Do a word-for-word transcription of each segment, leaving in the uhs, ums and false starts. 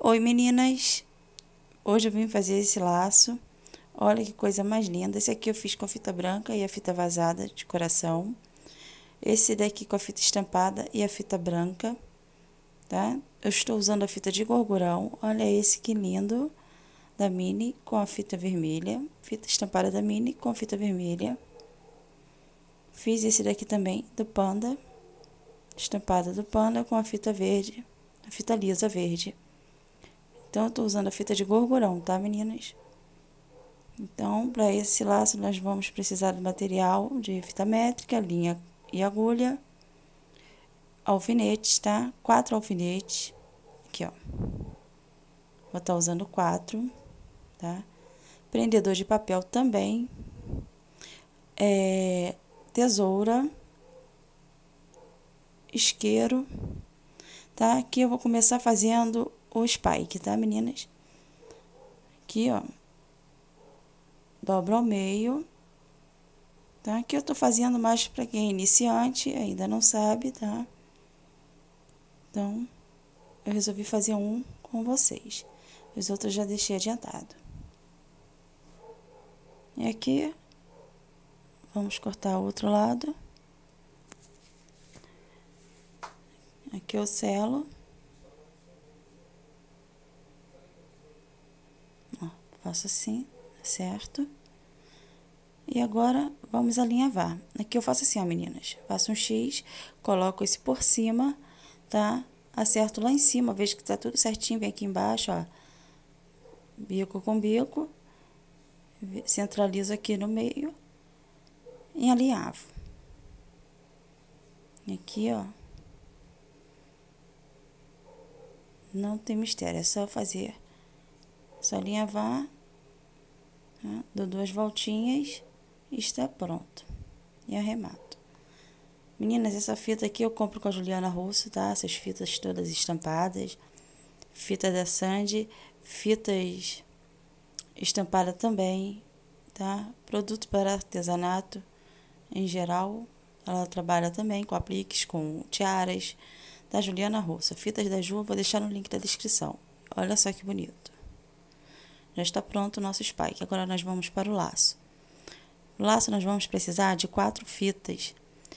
Oi meninas, hoje eu vim fazer esse laço, olha que coisa mais linda. Esse aqui eu fiz com a fita branca e a fita vazada de coração, esse daqui com a fita estampada e a fita branca, tá? Eu estou usando a fita de gorgurão, olha esse que lindo, da Mini com a fita vermelha, fita estampada da Mini com a fita vermelha. Fiz esse daqui também do Panda, estampada do Panda com a fita verde, a fita lisa verde. Então, eu tô usando a fita de gorgurão, tá, meninas? Então, para esse laço, nós vamos precisar do material de fita métrica, linha e agulha, alfinetes, tá? Quatro alfinetes, aqui, ó. Vou estar usando quatro, tá? Prendedor de papel também, é, tesoura, isqueiro, tá? Aqui eu vou começar fazendo o spike, tá, meninas? Aqui, ó. Dobro ao meio, tá? Aqui eu tô fazendo mais para quem é iniciante, ainda não sabe, tá? Então, eu resolvi fazer um com vocês. Os outros já deixei adiantado. E aqui, vamos cortar o outro lado. Aqui eu selo. Ó, faço assim, certo? E agora, vamos alinhavar. Aqui eu faço assim, ó, meninas. Faço um X, coloco esse por cima, tá? Acerto lá em cima, vejo que tá tudo certinho, vem aqui embaixo, ó. Bico com bico. Centralizo aqui no meio. E alinhavo. E aqui, ó. Não tem mistério, é só fazer. Só alinhavar. Tá? Dou duas voltinhas e está pronto. E arremato. Meninas, essa fita aqui eu compro com a Juliana Russo, tá? Essas fitas todas estampadas. Fita da Sandy. Fitas estampadas também, tá? Produto para artesanato em geral. Ela trabalha também com apliques, com tiaras. Da Juliana Russo. Fitas da Ju, vou deixar no link da descrição. Olha só que bonito. Já está pronto o nosso spike. Agora nós vamos para o laço. No laço nós vamos precisar de quatro fitas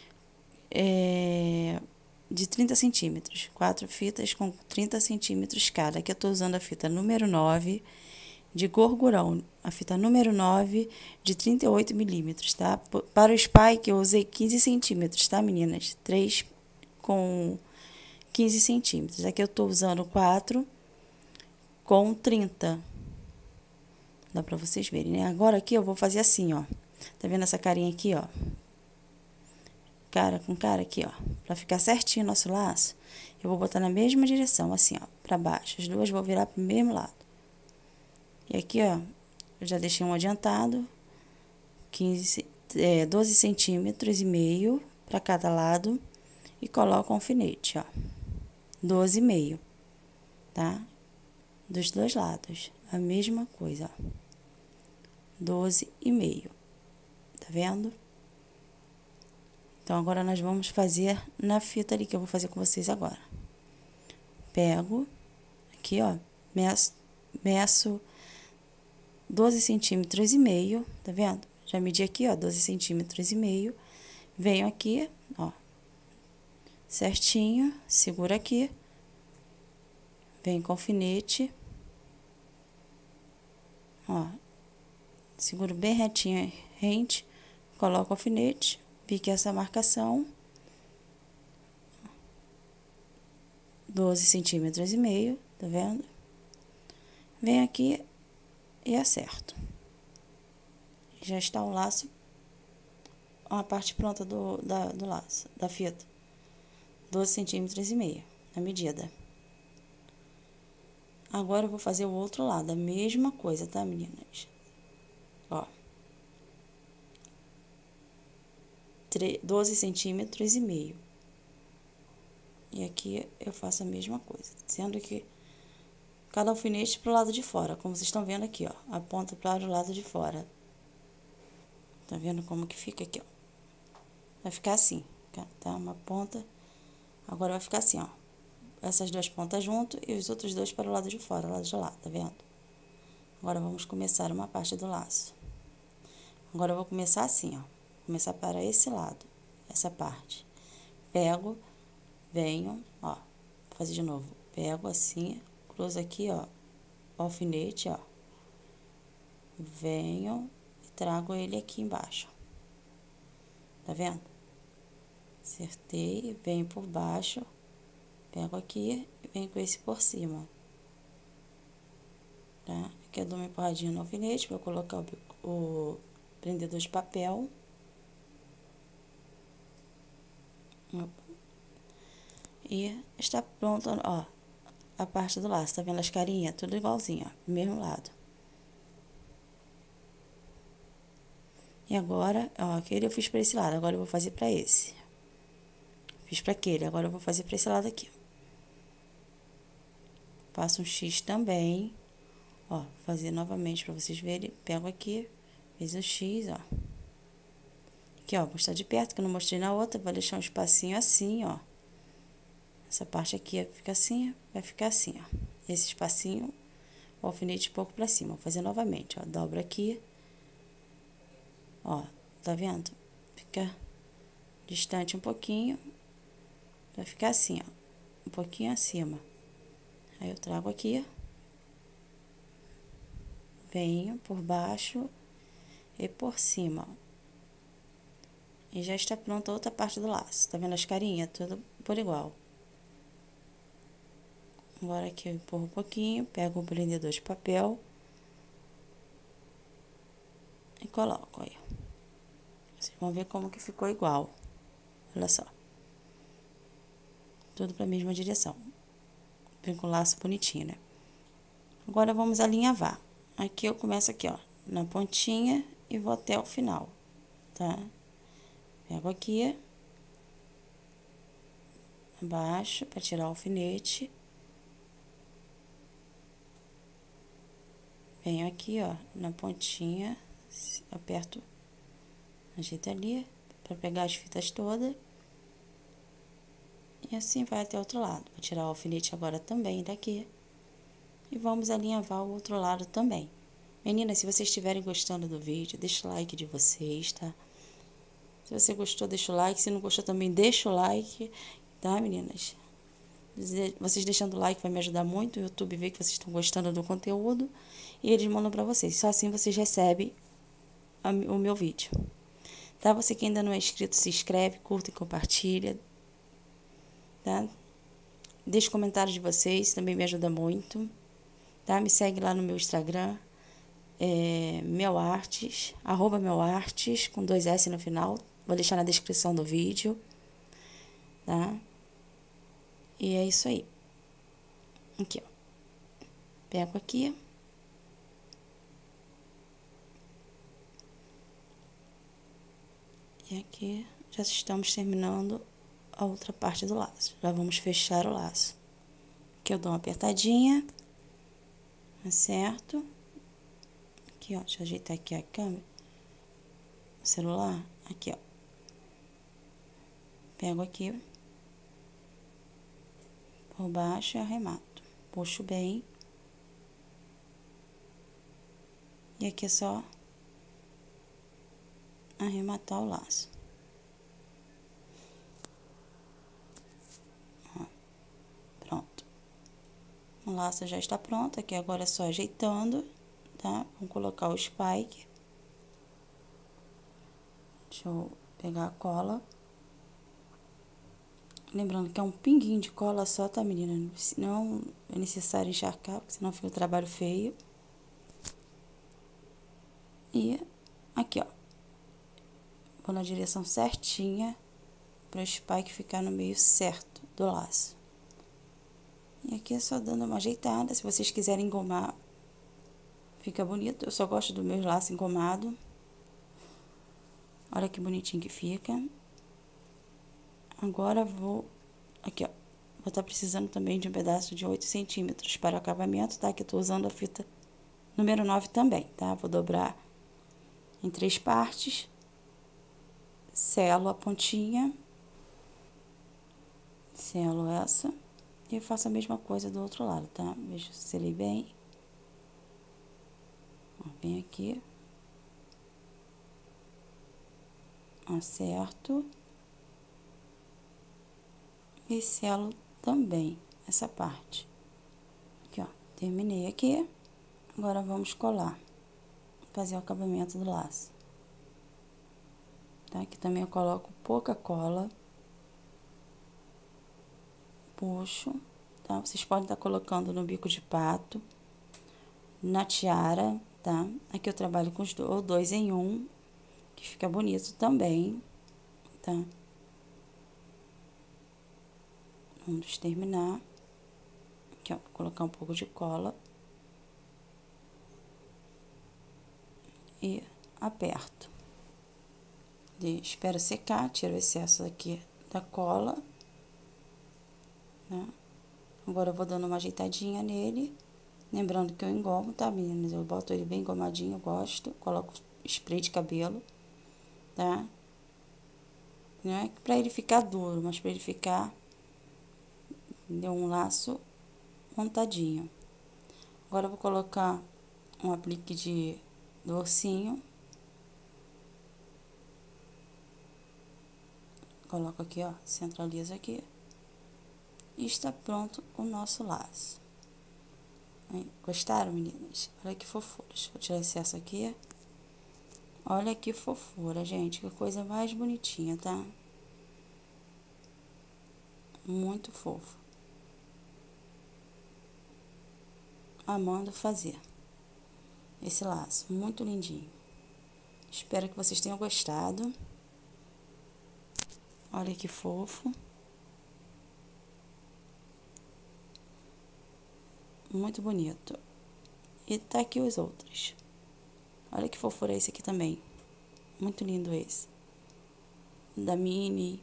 é, de trinta centímetros. Quatro fitas com trinta centímetros cada. Aqui eu estou usando a fita número nove de gorgurão. A fita número nove de trinta e oito milímetros, tá? Para o spike eu usei quinze centímetros, tá, meninas? três com quinze centímetros. Aqui eu tô usando quatro com trinta. Dá pra vocês verem, né? Agora aqui eu vou fazer assim, ó. Tá vendo essa carinha aqui, ó? Cara com cara aqui, ó. Pra ficar certinho o nosso laço, eu vou botar na mesma direção, assim, ó. Pra baixo. As duas vão virar pro mesmo lado. E aqui, ó, eu já deixei um adiantado. quinze, é, doze centímetros e meio pra cada lado. E coloco um alfinete, ó. doze e meio, tá? Dos dois lados, a mesma coisa, ó. doze e meio, tá vendo? Então, agora nós vamos fazer na fita ali que eu vou fazer com vocês agora. Pego, aqui, ó, meço, meço doze centímetros e meio, tá vendo? Já medi aqui, ó, doze centímetros e meio. Venho aqui, ó, certinho, seguro aqui. Venho com alfinete, ó, seguro bem retinho, rente, coloco o alfinete, pique essa marcação, doze centímetros e meio, tá vendo? Venho aqui e acerto. Já está o laço, a parte pronta do, da, do laço, da fita, doze centímetros e meio, a medida. Agora eu vou fazer o outro lado, a mesma coisa, tá, meninas? Ó. doze centímetros e meio. E aqui eu faço a mesma coisa, sendo que cada alfinete pro lado de fora, como vocês estão vendo aqui, ó. Aponta para o lado de fora. Tá vendo como que fica aqui, ó? Vai ficar assim, tá? Uma ponta. Agora vai ficar assim, ó. essas duas pontas junto e os outros dois para o lado de fora, o lado de lá, tá vendo? Agora, vamos começar uma parte do laço. Agora, eu vou começar assim, ó. Começar para esse lado, essa parte. Pego, venho, ó, vou fazer de novo. Pego assim, cruzo aqui, ó, o alfinete, ó. Venho e trago ele aqui embaixo. Tá vendo? Acertei, venho por baixo, pego aqui e venho com esse por cima. Tá? Aqui eu dou uma empurradinha no alfinete para colocar o, o prendedor de papel. E está pronto, ó, a parte do laço. Tá vendo as carinhas? Tudo igualzinho, ó, do mesmo lado. E agora, ó, aquele eu fiz para esse lado, agora eu vou fazer para esse. Fiz para aquele, agora eu vou fazer para esse lado aqui. Faço um X também, ó, fazer novamente para vocês verem. Pego aqui, fiz o X, ó. Aqui, ó, vou mostrar de perto, que eu não mostrei na outra, vou deixar um espacinho assim, ó. Essa parte aqui fica assim, vai ficar assim, ó. Esse espacinho, o alfinete um pouco para cima, vou fazer novamente, ó. Dobro aqui, ó, tá vendo? Fica distante um pouquinho, vai ficar assim, ó, um pouquinho acima. Aí, eu trago aqui, venho por baixo e por cima, ó. E já está pronta a outra parte do laço. Tá vendo as carinhas? Tudo por igual. Agora aqui eu empurro um pouquinho, pego o prendedor de papel e coloco aí. Vocês vão ver como que ficou igual. Olha só. Tudo para a mesma direção. Vem com o laço bonitinho, né? Agora, vamos alinhavar. Aqui eu começo aqui, ó, na pontinha e vou até o final, tá? Pego aqui, abaixo, para tirar o alfinete. Venho aqui, ó, na pontinha, aperto, ajeito ali, para pegar as fitas todas. E assim vai até o outro lado. Vou tirar o alfinete agora também daqui. E vamos alinhavar o outro lado também. Meninas, se vocês estiverem gostando do vídeo, deixa o like de vocês, tá? Se você gostou, deixa o like. Se não gostou também, deixa o like, tá, meninas? Vocês deixando o like vai me ajudar muito. O YouTube vê que vocês estão gostando do conteúdo e eles mandam pra vocês. Só assim vocês recebem a, o meu vídeo. Tá? Você que ainda não é inscrito, se inscreve, curta e compartilha. Tá? Deixa comentários de vocês, também me ajuda muito. Tá? Me segue lá no meu Instagram, é, Melartes, arroba Melartes, com dois S no final. Vou deixar na descrição do vídeo, tá? E é isso aí. Aqui, ó. Pego aqui. E aqui já estamos terminando a outra parte do laço. Já vamos fechar o laço. Aqui eu dou uma apertadinha. Acerto. Aqui, ó. Deixa eu ajeitar aqui a câmera. O celular. Aqui, ó. Pego aqui. Por baixo e arremato. Puxo bem. E aqui é só arrematar o laço. Ó, pronto. O laço já está pronto. Aqui agora é só ajeitando, tá? Vamos colocar o spike. Deixa eu pegar a cola. Lembrando que é um pinguinho de cola só, tá, menina? Não é necessário encharcar, porque senão fica o trabalho feio. E aqui, ó. Vou na direção certinha para o spike ficar no meio certo do laço. E aqui é só dando uma ajeitada. Se vocês quiserem engomar, fica bonito. Eu só gosto do meu laço engomado. Olha que bonitinho que fica. Agora, vou... Aqui, ó. Vou estar precisando também de um pedaço de oito centímetros para acabamento, tá? Que eu tô usando a fita número nove também, tá? Vou dobrar em três partes. Selo a pontinha. Selo essa. E eu faço a mesma coisa do outro lado, tá? Veja se selei bem. Ó, vem aqui. Acerto. E selo também essa parte. Aqui, ó. Terminei aqui. Agora, vamos colar. Fazer o acabamento do laço. Tá? Aqui também eu coloco pouca cola. Puxo, tá? Vocês podem estar colocando no bico de pato, na tiara, tá? Aqui eu trabalho com os dois, dois em um, que fica bonito também, tá? Vamos terminar. Aqui, ó, vou colocar um pouco de cola. E aperto. E espero secar, tiro o excesso aqui da cola. Né? Agora, eu vou dando uma ajeitadinha nele. Lembrando que eu engomo, tá, meninas? Eu boto ele bem engomadinho, eu gosto. Coloco spray de cabelo, tá? Não é pra ele ficar duro, mas pra ele ficar... Deu um laço montadinho. Agora, eu vou colocar um aplique de do ursinho. Coloco aqui, ó, centralizo aqui. E está pronto o nosso laço. Gostaram, meninas? Olha que fofura. Deixa eu tirar excesso aqui. Olha que fofura, gente. Que coisa mais bonitinha, tá? Muito fofo. Amando fazer esse laço. Muito lindinho. Espero que vocês tenham gostado. Olha que fofo. Muito bonito. E tá aqui os outros. Olha que fofura esse aqui também. Muito lindo esse. Da Mini.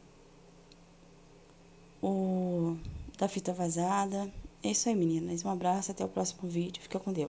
O da fita vazada. É isso aí, meninas. Um abraço, até o próximo vídeo. Fica com Deus.